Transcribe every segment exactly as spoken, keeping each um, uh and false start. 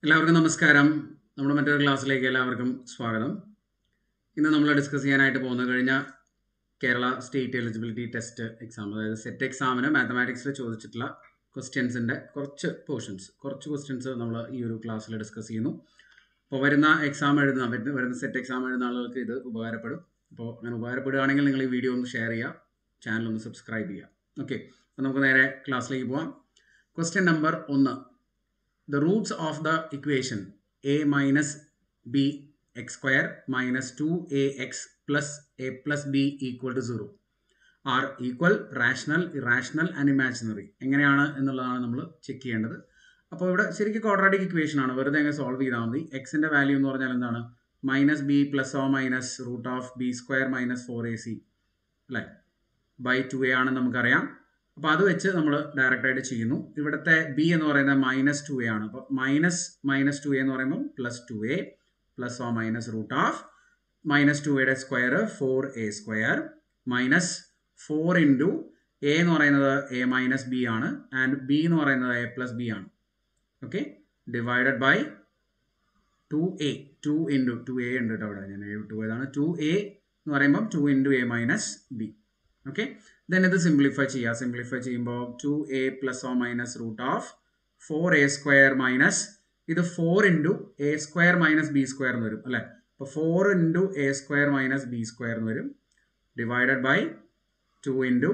എല്ലാവർക്കും നമസ്കാരം. നമ്മുടെ മറ്റൊരു ക്ലാസ്സിലേക്ക് എല്ലാവർക്കും സ്വാഗതം. ഇന്ന് നമ്മൾ ഡിസ്കസ് ചെയ്യാനായിട്ട് പോകുന്നത് കഴിഞ്ഞ Kerala state eligibility test exam, അതായത് സെറ്റ് എക്സാമിന് മാത്തമാറ്റിക്സിൽ ചോദിച്ചിട്ടുള്ള ക്വസ്റ്റ്യൻസിൻ്റെ കുറച്ച് പോർഷൻസ് കുറച്ച് ക്വസ്റ്റ്യൻസ് നമ്മൾ ഈ ഒരു ക്ലാസ്സിൽ ഡിസ്കസ് ചെയ്യുന്നു. അപ്പോൾ വരുന്ന എക്സാം എഴുതുന്ന വരുന്ന സെറ്റ് എക്സാം എഴുതുന്ന ആളുകൾക്ക് ഇത് ഉപകാരപ്പെടും. അപ്പോൾ അങ്ങനെ ഉപകാരപ്പെടുകയാണെങ്കിൽ നിങ്ങൾ ഈ വീഡിയോ ഒന്ന് ഷെയർ ചെയ്യുക, ചാനൽ ഒന്ന് സബ്സ്ക്രൈബ് ചെയ്യുക. ഓക്കെ, അപ്പോൾ നമുക്ക് നേരെ ക്ലാസ്സിലേക്ക് പോവാം. ക്വസ്റ്റ്യൻ നമ്പർ ഒന്ന്. The roots of the equation a minus b x square minus two a x plus a plus b equal to zero are equal, rational, irrational and imaginary. എങ്ങനെയാണ് എന്നുള്ളതാണ് നമ്മൾ ചെക്ക് ചെയ്യേണ്ടത്. അപ്പോൾ ഇവിടെ ശരിക്കും ക്വാഡ്രാറ്റിക് ഇക്വേഷൻ ആണ്, വെറുതെ അങ്ങ് സോൾവ് ചെയ്താൽ മതി. എക്സിൻ്റെ വാല്യൂ എന്ന് പറഞ്ഞാൽ എന്താണ്? Minus b plus or minus root of b square minus four a c അല്ലേ, ബൈ ടു എ ആണെന്ന് നമുക്കറിയാം. അപ്പോൾ അത് വെച്ച് നമ്മൾ ഡയറക്റ്റായിട്ട് ചെയ്യുന്നു. ഇവിടുത്തെ ബി എന്ന് പറയുന്നത് മൈനസ് ടു എ ആണ്. അപ്പോൾ മൈനസ് മൈനസ് ടു എ എന്ന് പറയുമ്പോൾ plus two a plus or minus root of minus two എയുടെ square four a square minus four into a എന്ന് പറയുന്നത് എ മൈനസ് ബി ആണ്, ആൻഡ് ബി എന്ന് പറയുന്നത് എ പ്ലസ് ബി ആണ്. Okay, divided by two a two into two a ഉണ്ട് കേട്ടോ, അവിടെ ഞാൻ ടു ഏതാണ് ടു എ എന്ന് പറയുമ്പോൾ two into a minus b. Okay, then ഇത് സിംപ്ലിഫൈ ചെയ്യുക. സിംപ്ലിഫൈ ചെയ്യുമ്പോൾ two a plus or minus root of four a square minus ഇത് four into a square minus b square എന്ന് വരും അല്ലേ. അപ്പോൾ four into a square minus b square എന്ന് വരും, divided by two into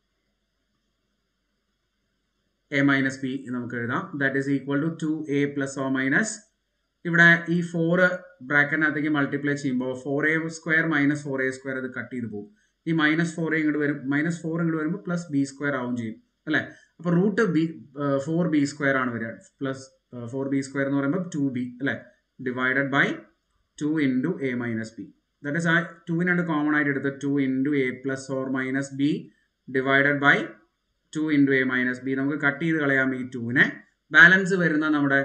a minus b നമുക്ക് എഴുതാം. That is equal to two a plus or minus ഇവിടെ ഈ ഫോർ ബ്രാക്കറ്റിനകത്തേക്ക് മൾട്ടിപ്ലൈ ചെയ്യുമ്പോൾ four a square minus four a square അത് cut ചെയ്ത് പോകും. ഈ മൈനസ് ഫോർ ഇങ്ങോട്ട് വരും, മൈനസ് ഫോർ ഇങ്ങോട്ട് വരുമ്പോൾ പ്ലസ് ബി സ്ക്വയർ ആവും ചെയ്യും അല്ലേ. അപ്പോൾ root b four b square ആണ് വരിക. പ്ലസ് ഫോർ ബി സ്ക്വയർ എന്ന് പറയുമ്പോൾ ടു ബി അല്ലേ, divided by two into a minus b. That is ആ ടുവിനാണ് കോമൺ ആയിട്ട് എടുത്ത് two into a plus or minus b divided by two into a minus b. നമുക്ക് കട്ട് ചെയ്ത് കളയാം ഈ ടുവിനെ. ബാലൻസ് വരുന്ന നമ്മുടെ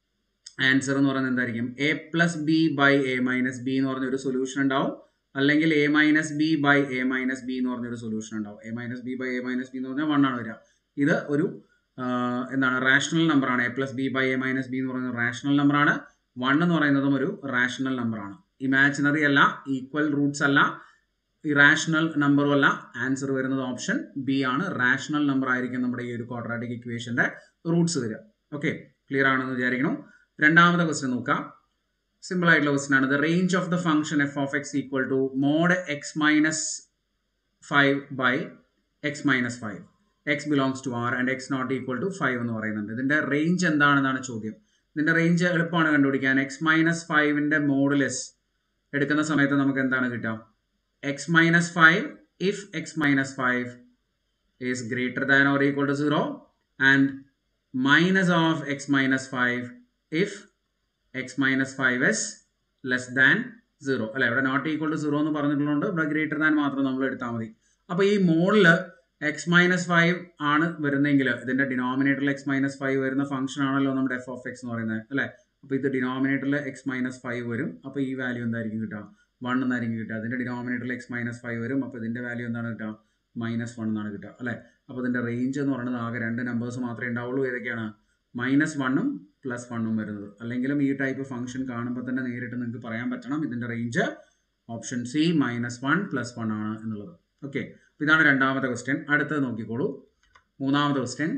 ആൻസർ എന്ന് പറയുന്നത് എന്തായിരിക്കും? A plus b by a minus b എന്ന് പറഞ്ഞൊരു സൊല്യൂഷൻ ഉണ്ടാവും, അല്ലെങ്കിൽ a minus b by a minus b എന്ന് പറഞ്ഞൊരു സൊല്യൂഷൻ ഉണ്ടാവും. A minus b by a minus b എന്ന് പറഞ്ഞാൽ വൺ ആണ് വരിക. ഇത് ഒരു എന്താണ് റാഷണൽ നമ്പറാണ്. A plus b by a minus b എന്ന് പറയുന്നത് റാഷണൽ നമ്പറാണ്. വൺ എന്ന് പറയുന്നതും ഒരു റാഷണൽ നമ്പറാണ്. ഇമാജിനറി അല്ല, ഈക്വൽ റൂട്ട്സ് അല്ല, ഇറാഷണൽ നമ്പറും അല്ല. ആൻസർ വരുന്നത് ഓപ്ഷൻ ബി ആണ്. റാഷണൽ നമ്പർ ആയിരിക്കും നമ്മുടെ ഈ ഒരു ക്വാഡ്രാറ്റിക് ഇക്വേഷന്റെ റൂട്ട്സ് വരിക. ഓക്കെ, ക്ലിയർ ആണെന്ന് വിചാരിക്കണം. രണ്ടാമത്തെ ക്വസ്റ്റ്യൻ നോക്കാം. സിമ്പിൾ ആയിട്ടുള്ള ക്വസ്റ്റ്യൻ ആണ്. The range of the function f of x equal to mod x minus five by x minus five. X belongs to R and x not equal to five എന്ന് പറയുന്നുണ്ട്. ഇതിന്റെ range എന്താണെന്നാണ് ചോദ്യം. ഇതിന്റെ range എളുപ്പമാണ് കണ്ടുപിടിക്കാൻ. X minus ഫൈവിന്റെ modulus എടുക്കുന്ന സമയത്ത് നമുക്ക് എന്താണ് കിട്ടുക? X minus five if x minus five is greater than or equal to zero and minus of x minus five if x minus five is less than zero അല്ലെ. ഇവിടെ not equal to zero എന്ന് പറഞ്ഞിട്ടുള്ളതുകൊണ്ട് ഇവിടെ greater than മാത്രം നമ്മൾ എടുത്താൽ മതി. അപ്പോൾ ഈ മോഡിൽ എക്സ് മൈനസ് ഫൈവ് ആണ് വരുന്നെങ്കിൽ ഇതിന്റെ ഡിനോമിനേറ്ററിൽ എക്സ് മൈനസ് ഫൈവ് വരുന്ന ഫംഗ്ഷൻ ആണല്ലോ നമ്മുടെ എഫ് ഓഫ് എക്സ് എന്ന് പറയുന്നത് അല്ലേ. അപ്പോൾ ഇത് ഡിനോമിനേറ്ററിൽ എക്സ് മൈനസ് ഫൈവ് വരും. അപ്പോൾ ഈ വാല്യൂ എന്തായിരിക്കും കിട്ടുക? വൺ എന്നായിരിക്കും കിട്ടുക. അതിന്റെ ഡിനോമിനേറ്ററിൽ എക്സ് മൈനസ് ഫൈവ് വരും. അപ്പോൾ ഇതിന്റെ വാല്യൂ എന്താണ് കിട്ടുക? മൈനസ് വൺ എന്നാണ് കിട്ടുക അല്ലേ. അപ്പോൾ ഇതിന്റെ റേഞ്ച് എന്ന് പറയുന്നത് ആകെ രണ്ട് നമ്പേഴ്സ് മാത്രമേ ഉണ്ടാവുള്ളൂ. ഏതൊക്കെയാണ്? മൈനസ് വണ്ണും പ്ലസ് വണ്ണും വരുന്നത്. അല്ലെങ്കിലും ഈ ടൈപ്പ് ഫംഗ്ഷൻ കാണുമ്പോൾ തന്നെ നേരിട്ട് നിങ്ങൾക്ക് പറയാൻ പറ്റണം ഇതിന്റെ range option c minus one plus one ആണ് എന്നുള്ളത്. ഓക്കെ, ഇതാണ് രണ്ടാമത്തെ ക്വസ്റ്റ്യൻ. അടുത്തത് നോക്കിക്കോളൂ. മൂന്നാമത്തെ question.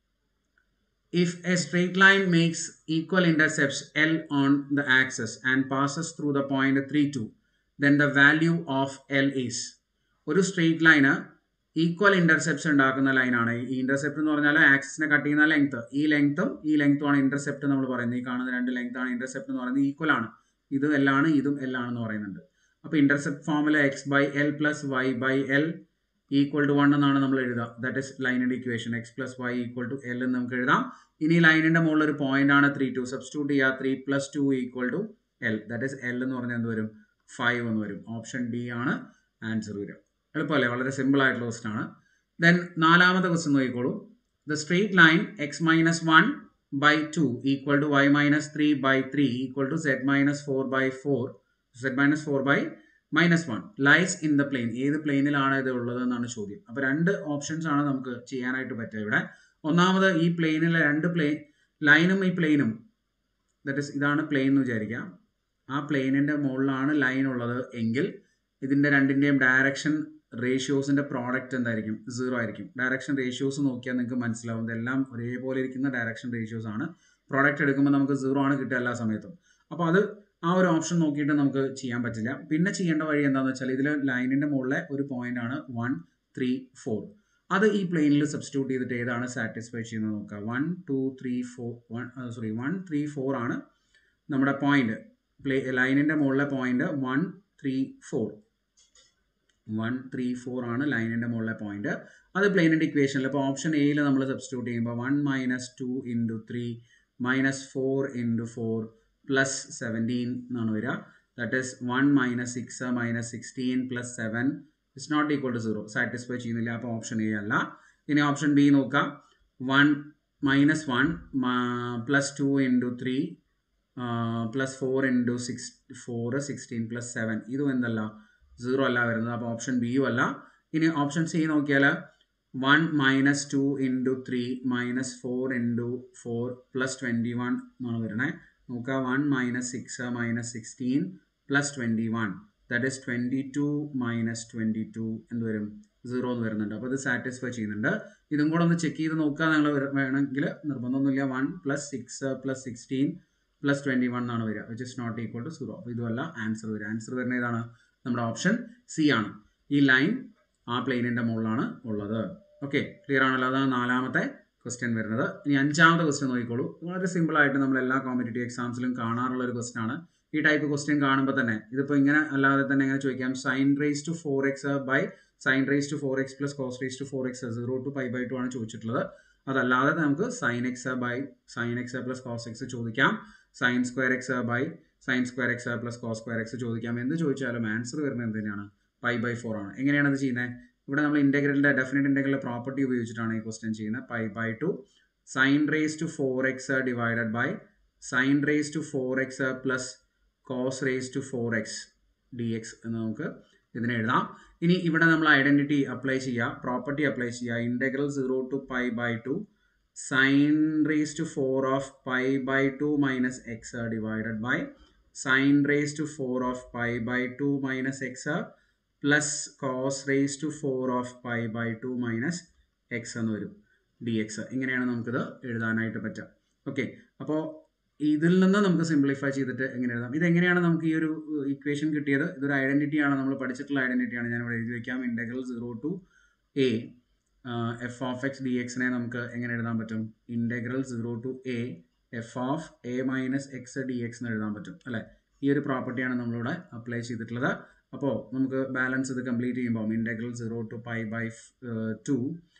If a straight line makes equal intercepts l on the axes and passes through the point three two then the value of l is. ഒരു straight ലൈന് equal intercepts ഉണ്ടാക്കുന്ന ലൈനാണ്. ഈ ഇന്റർസെപ്റ്റ് എന്ന് പറഞ്ഞാൽ ആക്സിസിനെ കട്ട് ചെയ്യുന്ന ലെങ്ത്. ഈ ലെങ്ത്തും ഈ ലെങ്ത്തും ആണ് ഇന്റർസെപ്റ്റ് നമ്മൾ പറയുന്നത്. ഈ കാണുന്ന രണ്ട് ലെങ്ത് ആണ് ഇന്റർസെപ്റ്റ് എന്ന് പറയുന്നത്. ഈക്വൽ ആണ്. ഇത് എല്ലാണ്, ഇതും എല്ലാണെന്ന് പറയുന്നുണ്ട്. അപ്പോൾ ഇന്റർസെപ്റ്റ് ഫോമിൽ x by l plus y by l equal to one എന്നാണ് നമ്മൾ എഴുതുക. ദാറ്റ് ഇസ് ലൈനിന്റെ equation. X plus y equal to l എന്ന് നമുക്ക് എഴുതാം. ഇനി ലൈനിന്റെ മുകളിൽ ഒരു പോയിന്റ് ആണ് ത്രീ ടു. സബ്സ്റ്റിറ്റ്യൂട്ട് ചെയ്യുക. Three plus two equal to l. That is l എന്ന് പറഞ്ഞാൽ എന്ത് വരും? ഫൈവ് എന്ന് വരും. ഓപ്ഷൻ ഡി ആണ് ആൻസർ വരിക. എളുപ്പമല്ലേ? വളരെ സിമ്പിൾ ആയിട്ടുള്ള ക്വസ്റ്റൻ ആണ്. ദെൻ നാലാമത്തെ ക്വസ്റ്റൻ നോക്കിക്കോളൂ. The straight line x minus one by two equal to y minus three by three equal to z minus four by four z minus four by minus one lies in the plane. ഏത് പ്ലെയിനിലാണ് ഇത് ഉള്ളത് എന്നാണ് ചോദ്യം. അപ്പോൾ രണ്ട് options ആണ് നമുക്ക് ചെയ്യാനായിട്ട് പറ്റുക ഇവിടെ. ഒന്നാമത് ഈ പ്ലെയിനിലെ രണ്ട് പ്ലെയിൻ ലൈനും ഈ പ്ലെയിനും ദാറ്റ് ഇസ് ഇതാണ് പ്ലെയിൻ എന്ന് വിചാരിക്കാം. ആ പ്ലെയിനിൻ്റെ മുകളിലാണ് ലൈൻ ഉള്ളത് എങ്കിൽ ഇതിൻ്റെ രണ്ടിൻ്റെയും ഡയറക്ഷൻ റേഷ്യോസിൻ്റെ പ്രോഡക്റ്റ് എന്തായിരിക്കും? സീറോ ആയിരിക്കും. ഡയറക്ഷൻ റേഷ്യോസ് നോക്കിയാൽ നിങ്ങൾക്ക് മനസ്സിലാവും ഇതെല്ലാം ഒരേപോലെ ഇരിക്കുന്ന ഡയറക്ഷൻ റേഷ്യോസ് ആണ്. പ്രോഡക്റ്റ് എടുക്കുമ്പോൾ നമുക്ക് സീറോ ആണ് കിട്ടുക എല്ലാ സമയത്തും. അപ്പോൾ അത് ആ ഒരു ഓപ്ഷൻ നോക്കിയിട്ട് നമുക്ക് ചെയ്യാൻ പറ്റില്ല. പിന്നെ ചെയ്യേണ്ട വഴി എന്താണെന്ന് വെച്ചാൽ ഇതിൽ ലൈനിൻ്റെ മുകളിലെ ഒരു പോയിന്റ് ആണ് വൺ ത്രീ ഫോർ. അത് ഈ പ്ലെയിനിൽ സബ്സ്റ്റിറ്റ്യൂട്ട് ചെയ്തിട്ട് ഏതാണ് സാറ്റിസ്ഫൈ ചെയ്യുന്നത് നോക്കുക. One two three four one sorry one three four ആണ് നമ്മുടെ പോയിന്റ്. പ്ലേ ലൈനിൻ്റെ മുകളിലെ point one three four one three four ആണ് ലൈനിൻ്റെ മുകളിലെ പോയിന്റ്. അത് പ്ലെയിനിൻ്റെ ഇക്വേഷനിൽ ഇപ്പോൾ ഓപ്ഷൻ എയിൽ നമ്മൾ സബ്സ്റ്റിറ്റ്യൂട്ട് ചെയ്യുമ്പോൾ one minus two into three minus four into four plus seventeen എന്നാണ് വരിക. That is one minus six minus sixteen plus seven is not equal to zero. Satisfy ചെയ്യുന്നില്ല. അപ്പോൾ ഓപ്ഷൻ എ അല്ല. ഇനി ഓപ്ഷൻ ബി നോക്കാം. One minus one plus two into three plus four into six four sixteen plus seven ഇതും എന്തല്ല? Zero അല്ല വരുന്നത്. അപ്പോൾ ഓപ്ഷൻ ബിയും അല്ല. ഇനി ഓപ്ഷൻ സി നോക്കിയാൽ one minus two into three minus four into four plus twenty one എന്നാണ് വരുന്നത്. നോക്കുക. One minus six minus sixteen plus twenty one that is twenty two minus twenty two എന്ത് വരും? സീറോ എന്ന് വരുന്നുണ്ട്. അപ്പോൾ ഇത് സാറ്റിസ്ഫൈ ചെയ്യുന്നുണ്ട്. ഇതും കൂടെ ഒന്ന് ചെക്ക് ചെയ്ത് നോക്കുക നിങ്ങൾ വേണമെങ്കിൽ. നിർബന്ധമൊന്നുമില്ല. One plus six plus sixteen plus twenty one എന്നാണ് വരിക which is not equal to zero. അപ്പോൾ ഇതുമല്ല ആൻസർ വരിക. ആൻസർ വരുന്നത് ഏതാണ്? നമ്മുടെ ഓപ്ഷൻ സി ആണ്. ഈ ലൈൻ ആ പ്ലെയിനിൻ്റെ മുകളിലാണ് ഉള്ളത്. ഓക്കെ, ക്ലിയർ ആണല്ലോ? അതാണ് നാലാമത്തെ ക്വസ്റ്റ്യൻ വരുന്നത്. ഇനി അഞ്ചാമത്തെ ക്വസ്റ്റ്യൻ നോക്കിക്കോളൂ. വളരെ സിമ്പിളായിട്ട് നമ്മൾ എല്ലാ കോമ്പറ്റേറ്റീവ് എക്സാംസിലും കാണാറുള്ള ഒരു ക്വസ്റ്റ്യൻ ആണ്. ഈ ടൈപ്പ് ക്വസ്റ്റ്യൻ കാണുമ്പോൾ തന്നെ ഇതിപ്പോൾ ഇങ്ങനെ അല്ലാതെ തന്നെ എങ്ങനെ ചോദിക്കാം? Sine raise to four x by sine raise to four x plus cos raise to four x zero to pi by two ആണ് ചോദിച്ചിട്ടുള്ളത്. അതല്ലാതെ നമുക്ക് sine x by sine x plus cos x ചോദിക്കാം. Sine square x by sine square x plus cos square x ചോദിക്കാം. എന്ത് ചോദിച്ചാലും answer വരുന്നത് എന്ത് തന്നെയാണ്? പൈ ബൈ ഫോർ ആണ്. എങ്ങനെയാണ് അത് ചെയ്യുന്നത്? ഇവിടെ നമ്മൾ ഇൻ്റഗ്രലിൻ്റെ ഡെഫിനിറ്റ് ഇൻ്റഗ്രലിൻ്റെ പ്രോപ്പർട്ടി ഉപയോഗിച്ചിട്ടാണ് ഈ ക്വസ്റ്റ്യൻ ചെയ്യുന്നത്. Pi by two sine raise to four x divided by sine raise to four x plus cos raise to four x d x എന്ന് നമുക്ക് ഇതിനെ എഴുതാം. ഇനി ഇവിടെ നമ്മൾ ഐഡൻറ്റിറ്റി അപ്ലൈ ചെയ്യുക, പ്രോപ്പർട്ടി അപ്ലൈ ചെയ്യുക. Integral zero to pi by two sine raise to four of pi by two minus x divided by sine raise to four of pi by two minus x plus cos raise to four of pi by two minus x എന്ന് വരും D X. ഇങ്ങനെയാണ് നമുക്കിത് എഴുതാനായിട്ട് പറ്റുക. Okay, അപ്പോൾ ഇതിൽ നിന്ന് നമുക്ക് സിംപ്ലിഫൈ ചെയ്തിട്ട് എങ്ങനെ എഴുതാം? ഇതെങ്ങനെയാണ് നമുക്ക് ഈ ഒരു ഇക്വേഷൻ കിട്ടിയത്? ഇതൊരു ഐഡൻറ്റിറ്റിയാണ്, നമ്മൾ പഠിച്ചിട്ടുള്ള ഐഡൻറ്റിറ്റിയാണ്. ഞാനിവിടെ എഴുതി വയ്ക്കാം. Integral zero to a f of x d എക്സിനെ നമുക്ക് എങ്ങനെ എഴുതാൻ പറ്റും? Integral zero to a f of a minus x d x എന്ന് എഴുതാൻ പറ്റും അല്ലേ? ഈ ഒരു പ്രോപ്പർട്ടിയാണ് നമ്മളിവിടെ അപ്ലൈ ചെയ്തിട്ടുള്ളത്. അപ്പോൾ നമുക്ക് ബാലൻസ് ഇത് കംപ്ലീറ്റ് ചെയ്യുമ്പോൾ integral zero to pi by two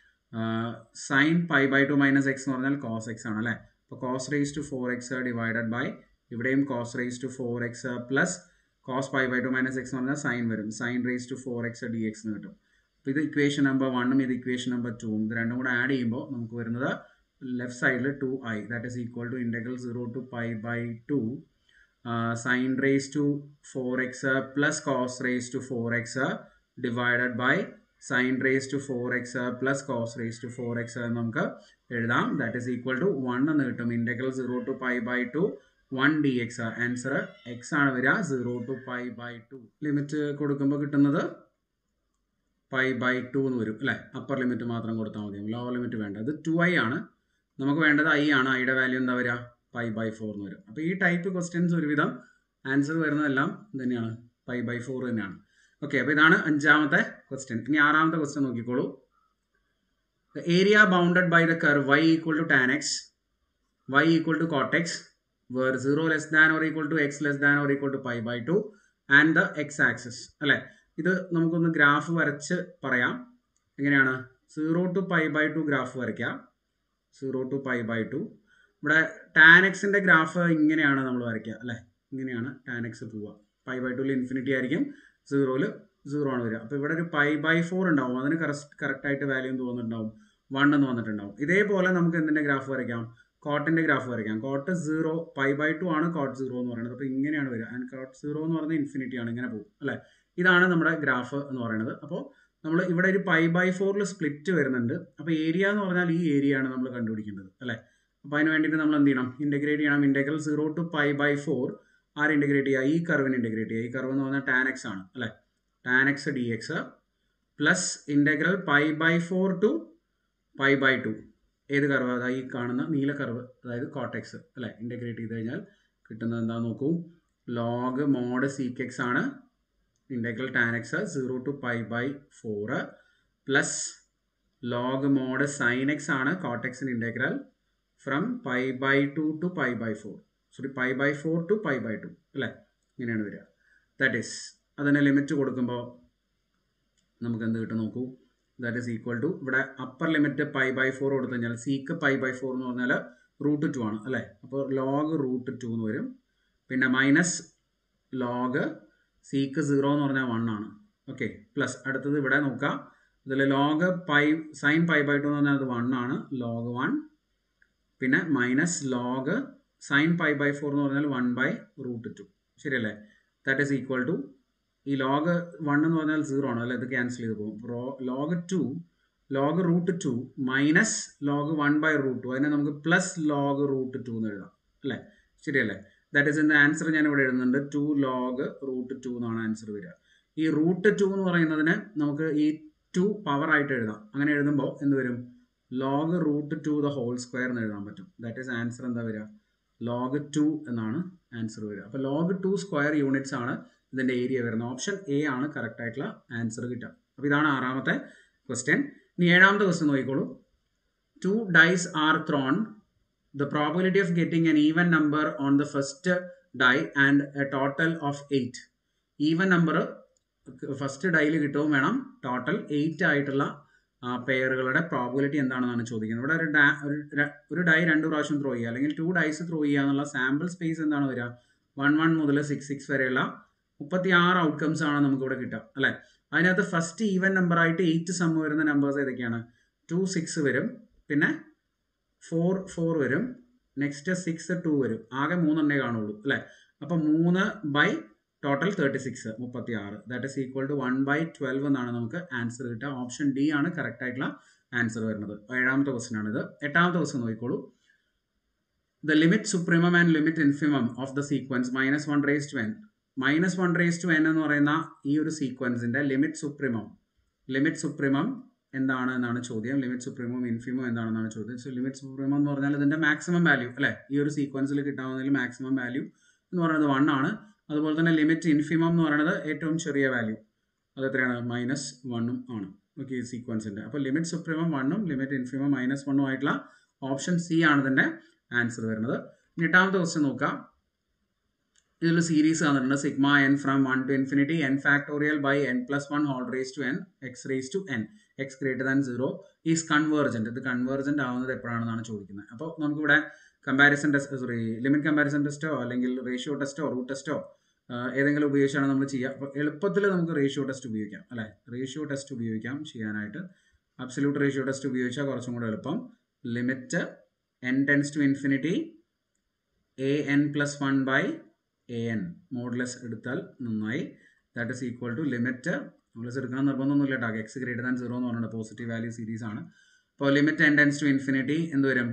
sine pi by two minus x എന്ന് പറഞ്ഞാൽ കോസ് എക്സ് ആണ് അല്ലേ? അപ്പോൾ cos raise to four x divided by ഇവിടെയും cos raise to four x plus cos pi by two minus x എന്ന് പറഞ്ഞാൽ sine വരും. Sine raise to four x d x എന്ന് കിട്ടും. അപ്പോൾ ഇത് ഇക്വേഷൻ നമ്പർ വണ്ണും ഇത് ഇക്വേഷൻ നമ്പർ ടൂവും ഇത് രണ്ടും കൂടെ ആഡ് ചെയ്യുമ്പോൾ നമുക്ക് വരുന്നത് ലെഫ്റ്റ് സൈഡിൽ two I that is equal to integral zero to pi by two sine raise to four x plus cos raise to four x divided by sine raise to four x plus cos raise to four x എന്ന് നമുക്ക് എഴുതാം. That is equal to one എന്ന് കിട്ടും. Integral zero to pi by two one d x. Answer x ആണ് വരിക. Zero to pi by two limit കൊടുക്കുമ്പോൾ കിട്ടുന്നത് pi by two എന്ന് വരും അല്ലേ? അപ്പർ ലിമിറ്റ് മാത്രം കൊടുത്താൽ മതി, ലോവർ ലിമിറ്റ് വേണ്ട. ഇത് ടു ഐ ആണ്, നമുക്ക് വേണ്ടത് ഐ ആണ്. ഐയുടെ വാല്യൂ എന്താ വരിക? പൈ ബൈ ഫോർ എന്ന് വരും. അപ്പോൾ ഈ ടൈപ്പ് ക്വസ്റ്റ്യൻസ് ഒരുവിധം ആൻസർ വരുന്നതെല്ലാം തന്നെയാണ് പൈ ബൈ ഫോർ തന്നെയാണ്. ഓക്കെ, അപ്പോൾ ഇതാണ് അഞ്ചാമത്തെ ക്വസ്റ്റ്യൻ. ഇനി ആറാമത്തെ ക്വസ്റ്റ്യൻ നോക്കിക്കോളൂ. The area bounded by the curve y equal to tan x, y equal to cot x, where zero less than or equal to x less than or equal to pi by two and the x axis അല്ലേ? ഇത് നമുക്കൊന്ന് graph വരച്ച് പറയാം. എങ്ങനെയാണ്? Zero to pi by two graph വരയ്ക്കാം. Zero to pi by two. ഇവിടെ tan എക്സിൻ്റെ graph ഇങ്ങനെയാണ് നമ്മൾ വരയ്ക്കുക അല്ലേ? ഇങ്ങനെയാണ് ടാൻ എക്സ് പോവുക. പൈ ബൈ ടുവിൽ ഇൻഫിനിറ്റി ആയിരിക്കും, സീറോയിൽ സീറോ ആണ് വരിക. അപ്പോൾ ഇവിടെ ഒരു പൈ ബൈ ഫോർ ഉണ്ടാവും. അതിന് കറക്റ്റ് കറക്റ്റായിട്ട് വാല്യൂ എന്ന് തോന്നുന്നുണ്ടാവും, വൺ എന്ന് വന്നിട്ടുണ്ടാവും. ഇതേപോലെ നമുക്ക് എന്തിൻ്റെ ഗ്രാഫ് വരയ്ക്കാം? കോട്ടിൻ്റെ ഗ്രാഫ് വരയ്ക്കാം. Cot zero pi by two ആണ് കോട്ട് സീറോ എന്ന് പറയുന്നത്. അപ്പോൾ ഇങ്ങനെയാണ് വരിക. ആൻഡ് കോട്ട് സീറോ എന്ന് പറയുന്നത് ഇൻഫിനിറ്റി ആണ്, ഇങ്ങനെ പോകും അല്ലേ? ഇതാണ് നമ്മുടെ ഗ്രാഫ് എന്ന് പറയുന്നത്. അപ്പോൾ നമ്മൾ ഇവിടെ ഒരു പൈ ബൈ ഫോറിൽ സ്പ്ലിറ്റ് വരുന്നുണ്ട്. അപ്പോൾ ഏരിയ എന്ന് പറഞ്ഞാൽ ഈ ഏരിയ ആണ് നമ്മൾ കണ്ടുപിടിക്കേണ്ടത് അല്ലേ? അപ്പോൾ അതിന് വേണ്ടിയിട്ട് നമ്മൾ എന്ത് ചെയ്യണം? ഇൻറ്റഗ്രേറ്റ് ചെയ്യണം. Integral zero to pi by four ആര് ഇൻറ്റഗ്രേറ്റ് ചെയ്യുക? ഈ കർവിന് ഇൻറ്റഗ്രേറ്റ് ചെയ്യുക. ഈ കർവ് എന്ന് പറഞ്ഞാൽ ടാൻ എക്സ് ആണ് അല്ലേ? Tan x d x plus integral pi by four to pi by two. ഏത് കർവ്? അതായത് ഈ കാണുന്ന നീല കർവ്, അതായത് കോട്ടെക്സ് അല്ലേ? ഇൻറ്റഗ്രേറ്റ് ചെയ്ത് കഴിഞ്ഞാൽ കിട്ടുന്നത് എന്താണെന്ന് നോക്കൂ. ലോഗ് മോഡ് സീക്ക് എക്സ് ആണ് integral tan x zero to pi by four plus log mod sine x ആണ് കോട്ടെക്സിന് integral from pi by two to pi by four sorry pi by four to pi by two അല്ലേ? ഇങ്ങനെയാണ് വരിക. That is അതിനെ limit കൊടുക്കുമ്പോൾ നമുക്ക് എന്ത് കിട്ടും നോക്കൂ. ദാറ്റ് ഈസ് ഈക്വൽ ടു ഇവിടെ upper limit pi by four കൊടുത്തു കഴിഞ്ഞാൽ സീക്ക് പൈ ബൈ ഫോർ എന്ന് പറഞ്ഞാൽ റൂട്ട് ടു ആണ് അല്ലേ? അപ്പോൾ ലോഗ് റൂട്ട് ടു എന്ന് വരും. പിന്നെ മൈനസ് ലോഗ് സീക്ക് സീറോ എന്ന് പറഞ്ഞാൽ വൺ ആണ്. ഓക്കെ, പ്ലസ് അടുത്തത് ഇവിടെ നോക്കാം. ഇതിൽ log pi sine pi by two എന്ന് പറഞ്ഞാൽ അത് വൺ ആണ്, ലോഗ് വൺ. പിന്നെ minus log sine pi by four എന്ന് പറഞ്ഞാൽ വൺ ബൈ റൂട്ട് ടു. ശരിയല്ലേ? ദാറ്റ് ഈസ് ഈക്വൽ ടു ഈ ലോഗ് വൺ എന്ന് പറഞ്ഞാൽ സീറോ ആണ് അല്ലേ? ഇത് ക്യാൻസൽ ചെയ്ത് പോകും. Log two log root two minus log one by root two, അതിനെ നമുക്ക് പ്ലസ് ലോഗ് റൂട്ട് ടു എന്ന് എഴുതാം അല്ലേ? ശരിയല്ലേ? ദാറ്റ് ഈസ് ഇതിൻ്റെ ആൻസർ ഞാൻ ഇവിടെ എഴുതുന്നുണ്ട്. ടു ലോഗ് റൂട്ട് ടു എന്നാണ് ആൻസർ വരിക. ഈ റൂട്ട് ടു എന്ന് പറയുന്നതിന് നമുക്ക് ഈ ടു പവർ ആയിട്ട് എഴുതാം. അങ്ങനെ എഴുതുമ്പോൾ എന്ത് വരും? Log root two the whole square എന്ന് എഴുതാൻ പറ്റും. ദാറ്റ് ഈസ് ആൻസർ എന്താ വരിക? ലോഗ് ടു എന്നാണ് ആൻസർ വരിക. അപ്പോൾ ലോഗ് ടു സ്ക്വയർ യൂണിറ്റ്സ് ആണ് ഇതിൻ്റെ ഏരിയ വരുന്നത്. ഓപ്ഷൻ എ ആണ് കറക്റ്റ് ആയിട്ടുള്ള ആൻസർ കിട്ടുക. അപ്പോൾ ഇതാണ് ആറാമത്തെ ക്വസ്റ്റ്യൻ. ഇനി ഏഴാമത്തെ ക്വസ്റ്റ്യൻ നോക്കിക്കോളൂ. Two dice are thrown. The probability of getting an even number on the first die and a total of eight. Even number first ഡൈയിൽ കിട്ടുകയും വേണം, ടോട്ടൽ എയ്റ്റ് ആയിട്ടുള്ള പെയറുകളുടെ പ്രോബിലിറ്റി എന്താണെന്നാണ് ചോദിക്കുന്നത്. ഇവിടെ ഒരു ഡാ ഒരു ഡൈ രണ്ട് പ്രാവശ്യം ത്രോ ചെയ്യുക അല്ലെങ്കിൽ ടു ഡൈസ് ത്രോ ചെയ്യുക എന്നുള്ള സാമ്പിൾ സ്പേസ് എന്താണ് വരിക? വൺ വൺ മുതൽ സിക്സ് സിക്സ് വരെയുള്ള മുപ്പത്തി ആറ് ഔട്ട്കംസ് ആണ് നമുക്കിവിടെ കിട്ടുക അല്ലേ? അതിനകത്ത് ഫസ്റ്റ് ഈവൻ നമ്പർ ആയിട്ട് എയ്റ്റ് സം വരുന്ന നമ്പേഴ്സ് ഏതൊക്കെയാണ്? ടു സിക്സ് വരും, പിന്നെ ഫോർ ഫോർ വരും, നെക്സ്റ്റ് സിക്സ് ടു വരും. ആകെ മൂന്നെണ്ണേ കാണുള്ളൂ അല്ലേ? അപ്പം മൂന്ന് ബൈ ടോട്ടൽ തേർട്ടി സിക്സ് മുപ്പത്തി ആറ്. That is equal to one by twelve എന്നാണ് നമുക്ക് ആൻസർ കിട്ടുക. ഓപ്ഷൻ ഡി ആണ് കറക്റ്റ് ആയിട്ടുള്ള ആൻസർ വരുന്നത്. ഏഴാമത്തെ ക്വസ്റ്റ്യൻ ആണിത്. എട്ടാമത്തെ ക്വസ്റ്റ്യൻ നോക്കിക്കോളൂ. The limit supremum and limit infimum of the sequence minus one raise to n. Minus one raise to n എന്ന് പറയുന്ന ഈ ഒരു സീക്വൻസിന്റെ ലിമിറ്റ് സുപ്രീമം ലിമിറ്റ് സുപ്രീമം എന്താണ് എന്നാണ് ചോദ്യം. ലിമിറ്റ് സുപ്രീമം ഇൻഫിമം എന്താണെന്നാണ് ചോദ്യം. സോ ലിമിറ്റ് സുപ്രീമം എന്ന് പറഞ്ഞാൽ ഇതിന്റെ മാക്സിമം വാല്യൂ അല്ലേ? ഈ ഒരു സീക്വൻസിൽ കിട്ടാവുന്നതിൽ മാക്സിമം വാല്യൂ എന്ന് പറയുന്നത് വൺ ആണ്. അതുപോലെ തന്നെ ലിമിറ്റ് ഇൻഫിമം എന്ന് പറയുന്നത് ഏറ്റവും ചെറിയ വാല്യൂ, അത് എത്രയാണ്? മൈനസ് വണ്ണും ആണ്. ഓക്കെ, ഈ സീക്വൻസിന്റെ. അപ്പോൾ ലിമിറ്റ് സുപ്രീമം വണ്ണും ലിമിറ്റ് ഇൻഫിമം മൈനസ് വണ്ണും ആയിട്ടുള്ള ഓപ്ഷൻ സി ആണ് ഇതിന്റെ ആൻസർ വരുന്നത്. ഇനി എട്ടാമത്തെ ക്വസ്റ്റ്യൻ നോക്കാം. ഇതിൽ സീരീസ് തന്നിട്ടുണ്ട്. Sigma n from one to infinity n factorial by n plus one whole raise to n x raise to n x greater than zero is convergent. ഇത് convergent ആവുന്നത് എപ്പോഴാണെന്നാണ് ചോദിക്കുന്നത്. അപ്പോൾ നമുക്കിവിടെ comparison test sorry limit comparison ടെസ്റ്റോ അല്ലെങ്കിൽ ratio ടെസ്റ്റോ root ടെസ്റ്റോ ഏതെങ്കിലും ഉപയോഗിച്ചാണ് നമ്മൾ ചെയ്യുക. അപ്പോൾ എളുപ്പത്തിൽ നമുക്ക് റേഷ്യോ ടെസ്റ്റ് ഉപയോഗിക്കാം അല്ലേ? റേഷ്യോ ടെസ്റ്റ് ഉപയോഗിക്കാം ചെയ്യാനായിട്ട്. അബ്സല്യൂട്ട് റേഷ്യോ ടെസ്റ്റ് ഉപയോഗിച്ചാൽ കുറച്ചും കൂടെ എളുപ്പം. Limit n tends to infinity a n plus one by a n modulus എടുത്താൽ നന്നായി. That is equal to limit modulus എടുക്കാൻ നിർബന്ധമൊന്നുമില്ല കേട്ടോ. എക്സ് ഗ്രേറ്റർ ദാൻ സീറോ എന്ന് പറയുന്നത് പോസിറ്റീവ് വാല്യൂ സീരീസ് ആണ്. അപ്പോൾ limit n tends to infinity എന്ത് വരും?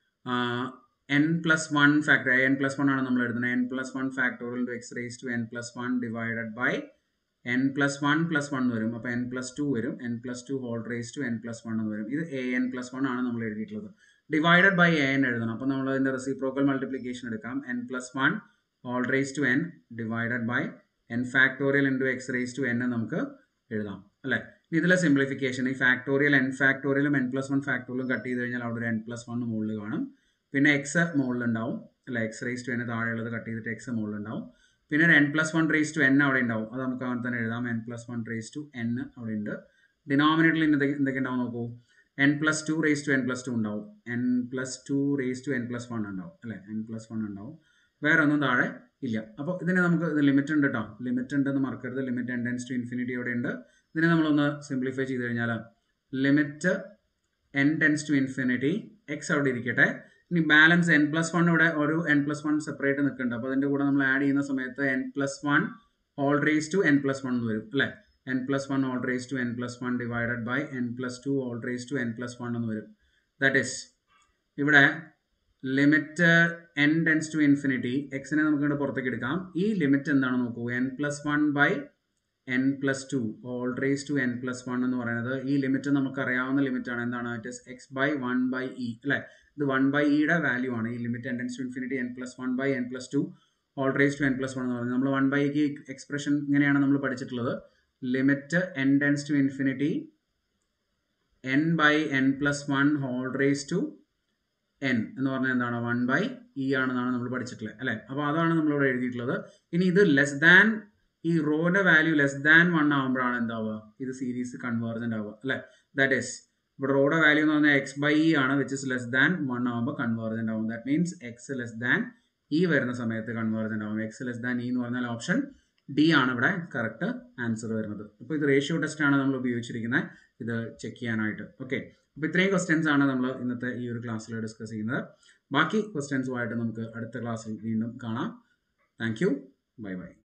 N plus one factor n plus one ആണ് നമ്മൾ എഴുതുന്നത്. N plus one factorial two x raise to n plus one divided by n plus one plus one വരും. അപ്പോൾ n plus two വരും. N plus two whole raise to n plus one എന്ന് വരും. ഇത് A n plus one ആണ് നമ്മൾ എഴുതിയിട്ടുള്ളത്. Divided by a N എഴുതണം. അപ്പോൾ നമ്മൾ അതിൻ്റെ റെസിപ്രോക്കൽ മൾട്ടിപ്ലിക്കേഷൻ എടുക്കാം. N plus one whole raise to n divided by n factorial into x raise to n നമുക്ക് എഴുതാം അല്ലേ? ഇതിലെ സിംപ്ലിഫിക്കേഷൻ ഈ ഫാക്ടോറിയൽ എൻ ഫാക്ടോറിയലും എൻ പ്ലസ് വൺ ഫാക്ടോറിയലും കട്ട് ചെയ്ത് കഴിഞ്ഞാൽ അവിടെ ഒരു എൻ പ്ലസ് വൺ മുകളിൽ കാണും. പിന്നെ എക്സ് മുകളിലുണ്ടാവും അല്ല? എക്സ് റേസ് ടു എൻ താഴെയുള്ളത് കട്ട് ചെയ്തിട്ട് എക്സ് മുകളിലുണ്ടാവും. പിന്നെ ഒരു n plus one raise to n അവിടെ ഉണ്ടാവും. അത് നമുക്ക് അങ്ങനെ തന്നെ എഴുതാം. N plus one raise to n അവിടെ ഉണ്ട്. ഡിനോമിനേറ്ററിൽ എന്തൊക്കെ ഉണ്ടാവും നോക്കൂ. N plus two raise to n plus two ഉണ്ടാവും. N plus two raise to n plus one ഉണ്ടാവും അല്ലേ? എൻ പ്ലസ് വൺ ഉണ്ടാവും. വേറെ ഒന്നും താഴെ ഇല്ല. അപ്പോൾ ഇതിന് നമുക്ക് ഇത് ലിമിറ്റ് ഉണ്ട് കേട്ടോ. ലിമിറ്റ് ഉണ്ടെന്ന് മറക്കരുത്. Limit n tends to infinity അവിടെ ഉണ്ട്. ഇതിനെ നമ്മളൊന്ന് സിംപ്ലിഫൈ ചെയ്ത് കഴിഞ്ഞാൽ limit n tends to infinity x അവിടെ ഇരിക്കട്ടെ. ഇനി ബാലൻസ് എൻ പ്ലസ് വൺ ഇവിടെ ഒരു എൻ പ്ലസ് വൺ സെപ്പറേറ്റ് നിൽക്കുന്നുണ്ട്. അപ്പോൾ അതിൻ്റെ കൂടെ നമ്മൾ ആഡ് ചെയ്യുന്ന സമയത്ത് n plus one whole raise to n plus one എന്ന് വരും അല്ലേ? N plus one whole raise to n plus one divided by n plus two whole raise to n plus one എന്ന് വരും. ദാറ്റ് ഈസ് ഇവിടെ limit n tends to infinity എക്സിനെ നമുക്ക് ഇവിടെ പുറത്തേക്ക് എടുക്കാം. ഈ ലിമിറ്റ് എന്താണ് നോക്കൂ, n plus one by n plus two whole raise to n plus one എന്ന് പറയുന്നത് ഈ ലിമിറ്റ് നമുക്ക് അറിയാവുന്ന ലിമിറ്റ് ആണ്. എന്താണ്? It is x by one by e അല്ലേ. ഇത് വൺ ബൈ ഇയുടെ വാല്യൂ ആണ്. ഈ limit n tends to infinity n plus one by n plus two whole raise to n plus one എന്ന് പറയുന്നത് നമ്മൾ വൺ ബൈക്ക് എക്സ്പ്രഷൻ ഇങ്ങനെയാണ് നമ്മൾ പഠിച്ചിട്ടുള്ളത്. Limit n tends to infinity n by n plus one whole raise to n എന്ന് പറഞ്ഞാൽ എന്താണ്? വൺ ബൈ ഇ ആണെന്നാണ് നമ്മൾ പഠിച്ചിട്ടുള്ളത് അല്ലേ. അപ്പോൾ അതാണ് നമ്മളിവിടെ എഴുതിയിട്ടുള്ളത്. ഇനി ഇത് ലെസ് ദാൻ ഈ റോയുടെ വാല്യൂ ലെസ് ദാൻ വൺ ആകുമ്പോഴാണ് എന്താവുക, ഇത് സീരീസ് കൺവേർജൻ്റ് ആവുക അല്ലേ. ദാറ്റ് ഈസ് ഇവിടെ റോയുടെ വാല്യൂ എന്ന് പറഞ്ഞാൽ എക്സ് ബൈ ഇ ആണ്, which is less than one ആകുമ്പോൾ കൺവേർജൻ്റ് ആവും. That means x less than e വരുന്ന സമയത്ത് കൺവേർജൻ്റ് ആവും. എക്സ് ലെസ് ദാൻ ഇ എന്ന് പറഞ്ഞാൽ ഓപ്ഷൻ ഡി ആണ് ഇവിടെ കറക്റ്റ് ആൻസർ വരുന്നത്. അപ്പോൾ ഇത് റേഷ്യോ ടെസ്റ്റ് ആണ് നമ്മൾ ഉപയോഗിച്ചിരിക്കുന്നത് ഇത് ചെക്ക് ചെയ്യാനായിട്ട്. ഓക്കെ, അപ്പോൾ ഇത്രയും ക്വസ്റ്റ്യൻസ് ആണ് നമ്മൾ ഇന്നത്തെ ഈ ഒരു ക്ലാസ്സിൽ ഡിസ്കസ് ചെയ്യുന്നത്. ബാക്കി ക്വസ്റ്റ്യൻസുമായിട്ട് നമുക്ക് അടുത്ത ക്ലാസ്സിൽ വീണ്ടും കാണാം. Thank you, bye by.